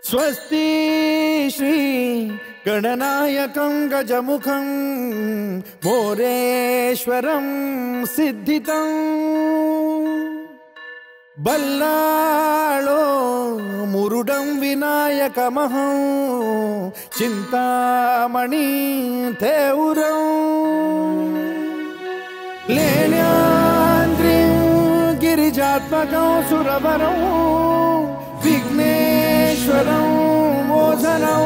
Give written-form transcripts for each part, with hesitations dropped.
स्वस्ति श्री गणनायकं गजमुखं मोरेश्वरं सिद्धितं बल्लाळो मुरुडं विनायकमहं चिंतामणि थेउरं लेण्याद्रिं गिरिजात्मकं सुरवरं विघ्नेश्वरं मोचनं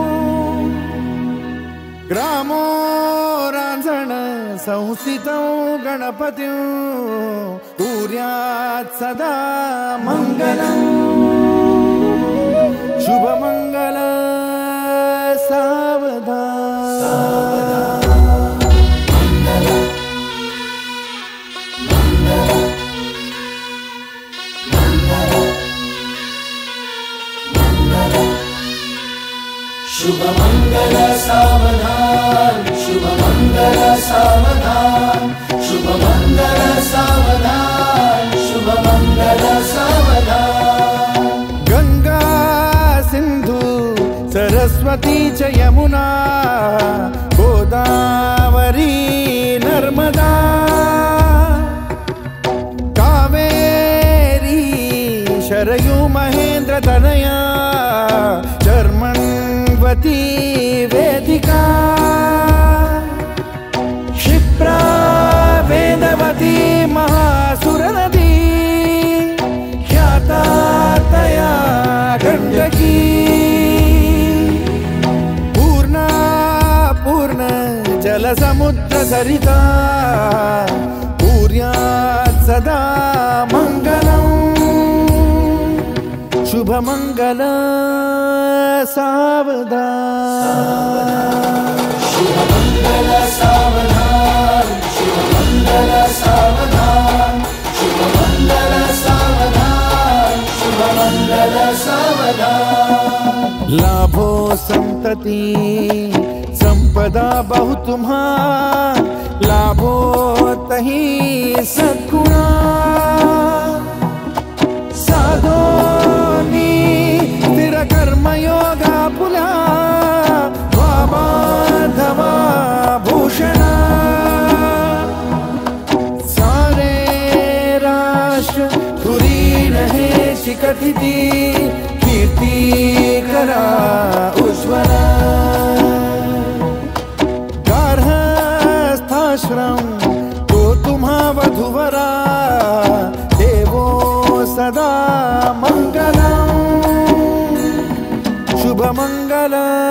ग्रामो रांझण संस्थितं गणपतिं कुर्यात् सदा मंगलं शुभमंगल सावधान शुभमंगल सावधान शुभमंगल सावधान शुभमंगल सावधान शुभमंगल सावधान गंगा सिंधु सरस्वती च यमुना गोदावरी नर्मदा कावेरी शरयू महेंद्र तनया चर्मण्वती वेदिका क्षिप्रा वेदवती महासुरनदी ख्याता तया गण्डकी पूर्णा पूर्ण जलसमुद्र सरिता कुर्यात् सदा मंगलम् शुभमंगल सावधान शुभमंगल सावधान शुभमंगल सावधान शुभमंगल सावधान शुभमंगल सावधान लाभो संतति संपदा बहु तुम्हा लाभो तही सद्गुणा साधोनी स्थिर कर्मयोगा पुला वामाधवा भूषणा सारे राष्ट्र तुरी रहे शिकथिति कीर्ति करा उज्ज्वला गार्हस्थाश्रम तो तुम्हा वधुवरा देवो सदा मंगलम् शुभमंगल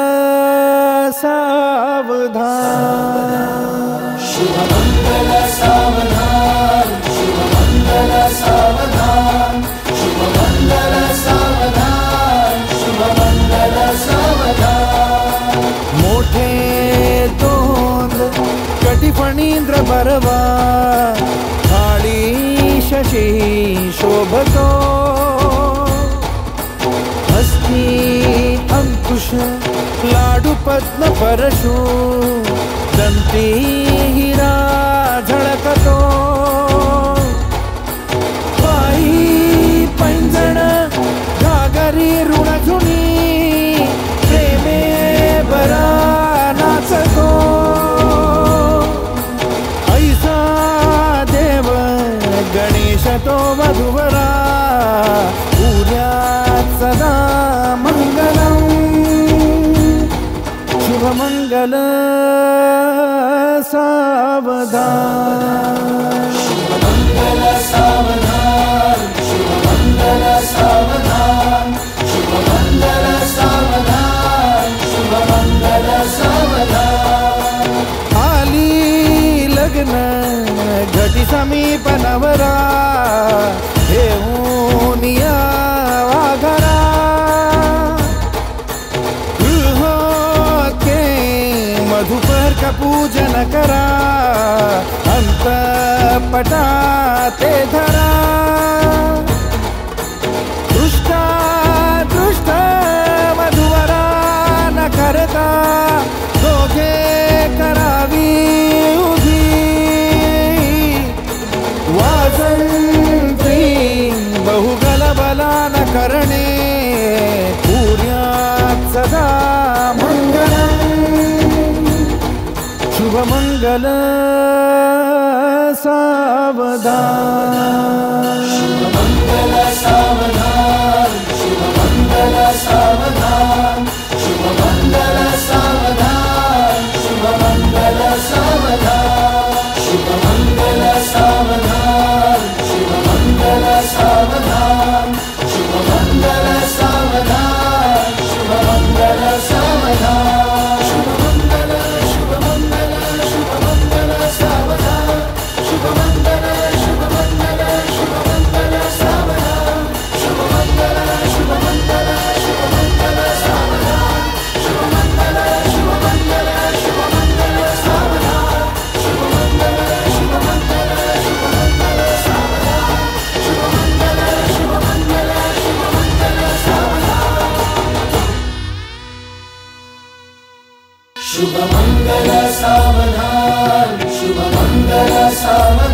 सावधान शुभमंगल सावधान शुभमंगल सावधान शुभमंगल सावधान शुभमंगल सावधान मोठे तोंड कटिफणींद्र बरवा थाळी शशी शोभतो हस्ती अंकुश लाडू पद्म परशु दंती हिरा झळकतो पायी पैंजण घागरी ऋणझुणी प्रेमे बरा नाचतो ऐसा देव गणेश तो वधुवरा कुर्यात् सदा मंगलम् शुभमंगल सावधान शुभमंगल सावधान शुभमंगल सावधान शुभमंगल सावधान शुभमंगल सावधान आली लग्न घटी समीप नवरा घेऊनिया वाघरा गृहोके मधुपर का पूजन करा अंतपटा ते धरा दृष्टा दृष्ट मधुवरा न करता दोघे करावी उभी वाजंत्री बहुगल बला न करणे पूर्या मंगलम शुभ मंगल सावधान शुभ मंगल सावधान शुभ मंगल सावधान शुभ मंगल सावधान शुभ मंगल सावधान शुभ मंगल सावधान शुभ मंगल सावधान शुभ मंगल सावधान शुभ मंगल सावधान शुभ मंगल शुभ मंगल शुभ मंगल सावधान शुभ मंगल शुभ मंगल शुभ मंगल सावधान शुभ मंगल शुभ मंगल शुभ मंगल सावधान शुभ मंगल शुभ मंगल शुभ मंगल सावधान शुभ मंगल शुभ मंगल शुभ मंगल सावधान शुभ मंगल शुभ मंगल शुभ मंगल सावधान शुभ मंगल सावधान शुभ मंगल सावधान